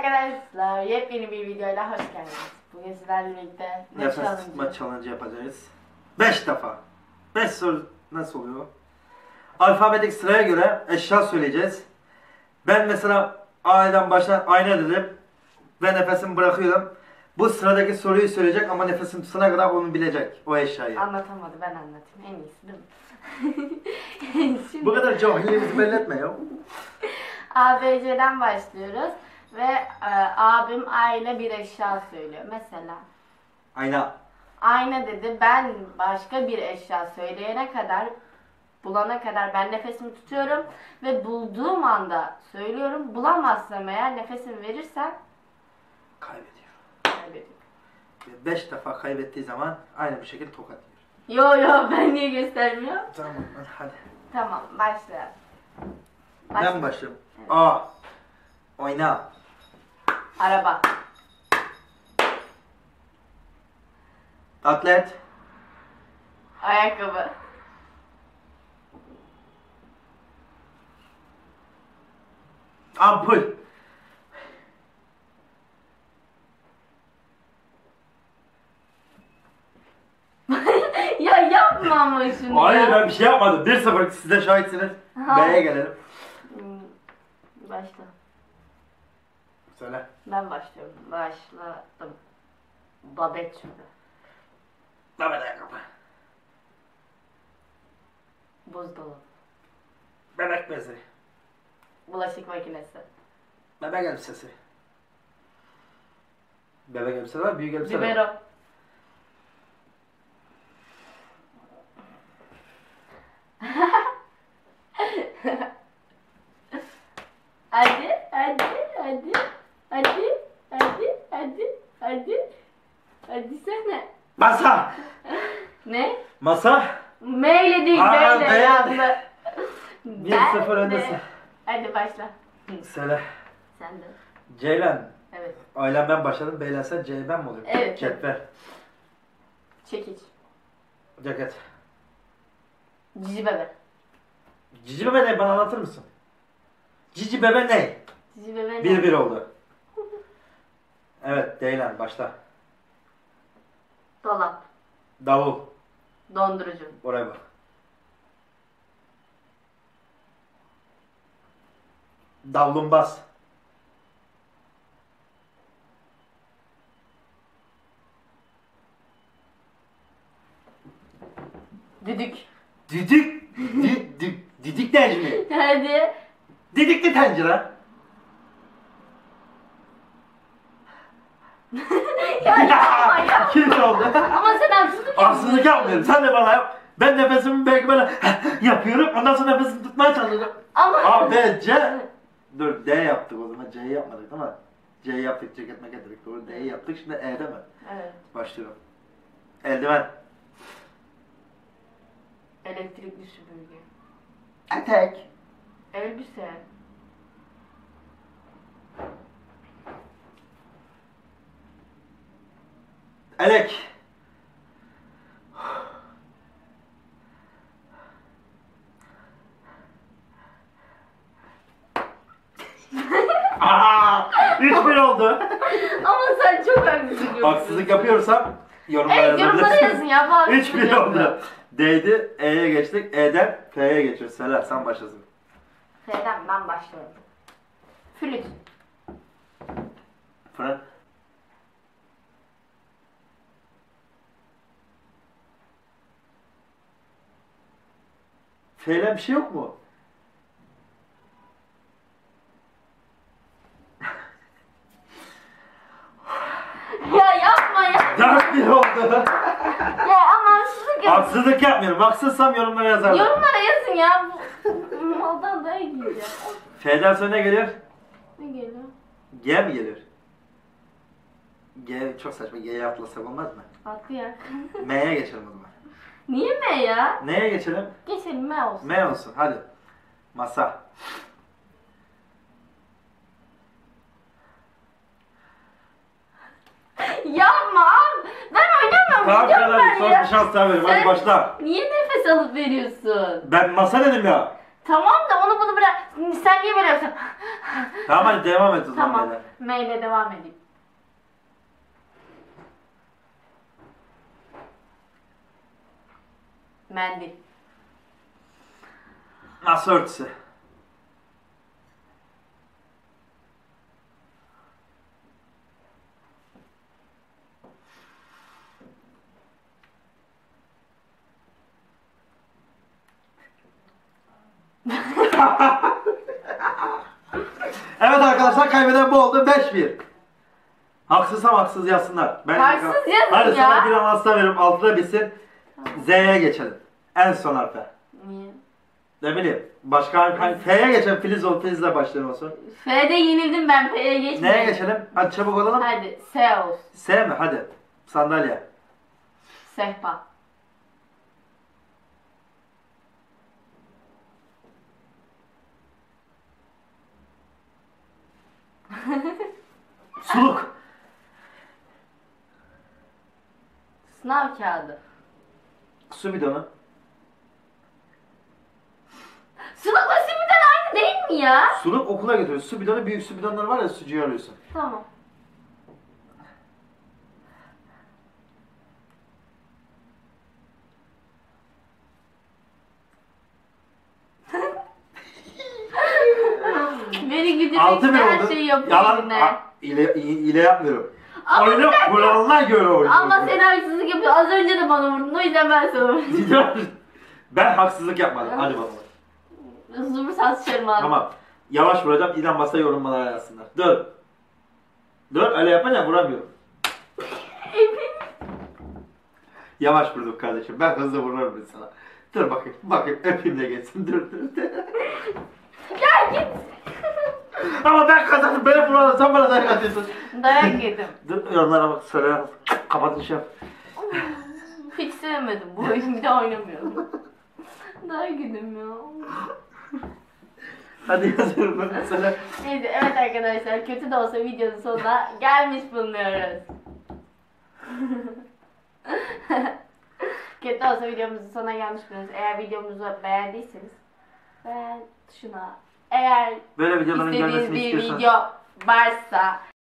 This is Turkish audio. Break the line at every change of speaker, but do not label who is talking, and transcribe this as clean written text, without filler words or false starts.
Arkadaşlar yepyeni bir videoyla hoş geldiniz. Bugün sizlerle birlikte
nefes tutma challenge yapacağız. 5 defa. 5 soru nasıl oluyor? Alfabetik sıraya göre eşya söyleyeceğiz. Ben mesela A'dan başla ayna dedim ve nefesimi bırakıyorum. Bu sıradaki soruyu söyleyecek ama nefesim tutana kadar onu bilecek o eşyayı.
Anlatamadı, ben anlatayım. En iyisi değil mi? Şimdi...
Bu kadar cahilliğimizi belli etme ya.
A, B, C'den başlıyoruz ve abim A ile bir eşya söylüyor. Mesela
Ayna.
ayna dedi, ben başka bir eşya söyleyene kadar, bulana kadar ben nefesimi tutuyorum ve bulduğum anda söylüyorum. Bulamazsam eğer nefesimi verirsem
Kaybediyor.
kaybediyorum.
5 defa kaybettiği zaman aynı bir şekilde tokat yiyor.
Yo ben niye göstermiyorum?
Tamam hadi.
Tamam başlayalım.
Ben başlıyorum. Evet. A. Oyna.
Araba.
Atlet.
Ayakkabı.
Ampul.
Ya yapma ama şunu
Hayır
ya.
ben bir şey yapmadım. 1-0 siz de şahitsiniz. B'ye gelelim.
Başla.
Söyle.
Ben başlıyorum. Başladım. Babet şimdi.
Babet ayakkabı.
Buzdolabı.
Bebek bezi.
Bulaşık makinesi.
Bebek elbisesi. Bebek elbise var, büyük elbise var.
Biberon. Hadi sene.
Masa.
Ne?
Masa.
M ile değil,
Aa,
B ile yandı.
1-0 öndesin.
Hadi başla.
Söyle.
Sen de.
Ceylan.
Evet.
Ailem ben başladım. Beyler sen C ben mi oluyor?
Evet.
Cetvel.
Çekiç.
Ceket.
Cici bebe.
Cici bebe ne? Bana anlatır mısın? Cici bebe ne?
Cici bebe ne?
1-1 oldu. Evet, Ceylan başla.
Dolap.
Davul.
Dondurucu.
Oraya bak. Davlumbaz.
Düdük.
Düdük. Didik Necmi.
Hadi.
Didikli tencere.
Ya yapma ya.
2 oldu.
Ama sen haksızlık
Haksızlık yapmıyorum. Sen de bana yap. Ben nefesimi belki böyle yapıyorum. Ondan sonra nefesimi tutmaya çalışıyorum.
Ama...
A, B, C. Dur D yaptık o zaman. C'yi yapmadık değil mi? C'yi yaptık. Ceket meket dedik. Doğru. D'yi yaptık. Şimdi E'de mi?
Evet.
Başlıyorum. Eldiven.
Elektrikli süpürge.
Etek.
Elbise.
Elek. Aa, 3-1 oldu.
Ama sen çok haksızlık yapıyorsun.
Haksızlık yapıyorsam yorumlara
Evet, yorumlara yazın ya. Bu haksızlık
3-1
yapma.
oldu. D'ydi, E'ye geçtik. E'den F'ye geçiyoruz. Söyle sen başlasın.
F'den ben başlıyorum. Flüt.
Fırın. F'den bir şey yok mu?
Ya yapma ya.
4-1 oldu.
Ya ama haksızlık yapıyorsun.
Haksızlık yapmıyorum. Haksızsam yorumlara yazarlar.
Yorumlara yazın ya. Bu maldan daha iyi ya.
F'den sonra ne geliyor?
Ne geliyor?
G mi geliyor? G çok saçma. G'ye atlasak olmaz mı?
Haklı ya.
M'ye geçelim o zaman.
Niye M ya?
Neye geçelim?
Geçelim M olsun.
M olsun. Hadi. Masa.
Yapma abi. Ben oynamam.
Tamam
Gidiyorum
kadar
ben
son
ya.
bir şans daha verim. Hadi
Sen
başla.
niye nefes alıp veriyorsun?
Ben masa dedim ya.
Tamam da onu bunu bırak. Sen niye böyle yapıyorsun?
Tamam hadi devam et o zaman.
Tamam.
beyler.
M ile devam edeyim. Mendil.
Masa örtüsü. Evet arkadaşlar kaybeden bu oldu 5-1. Haksızsam haksız yazsınlar.
Haksız yazın
Hadi
ya.
sana bir anonsla veririm altıda bitsin. Z'ye geçelim. En son harfe.
Niye?
Ne bileyim. Başka hangi F'ye geçelim. Filiz ol. Filiz'le başlayalım olsun.
F'de yenildim ben. F'ye geçmedim.
Neye geçelim? Hadi çabuk olalım.
Hadi. S olsun.
S mi? Hadi. Sandalye.
Sehpa.
Suluk.
Sınav kağıdı.
Su bidonu.
Sunukla simiden aynı değil mi ya?
Suluk okula götürüyoruz. Su bidonu büyük su bidonları var ya sucuyu arıyorsun.
Tamam. Beni güdürmek
Altı
için
bir
her
oldu.
şeyi yapıyor
Yalan.
yine.
İle yapmıyorum.
Ama
Oyunu
bir dakika.
kuralına göre oynuyorum.
Ama sen haksızlık yapıyorsun. Az önce de bana vurdun. O yüzden ben sana vurdum.
Ben haksızlık yapmadım. Hadi bakalım.
Hızlı saz çarmağını.
Tamam. Yavaş vuracağım. İlan basa yorumlara yazsınlar. Dur. Dur. Öyle yapınca vuramıyorum. Yavaş vurdum kardeşim. Ben hızlı vururum sana. Dur bakayım. Bakayım. Öpeyim de geçsin. Dur.
Gel git.
Ama ben kazandım. Beni vurmadın. Sen bana dayak atıyorsun.
Dayak yedim.
Dur. Yorumlara bak. Söyle. Kapatın şey yap.
Hiç sevmedim bu oyunu. Bir daha oynamıyorum. Dayak yedim ya.
Hadi yazıyorum ben mesela.
Neyse evet arkadaşlar kötü de olsa videonun sonuna gelmiş bulunuyoruz. Kötü de olsa videomuzun sonuna gelmiş bulunuyoruz. Eğer videomuzu beğendiyseniz beğen tuşuna. Eğer
Böyle videoların
istediğiniz
gelmesini
bir
istiyorsanız.
video varsa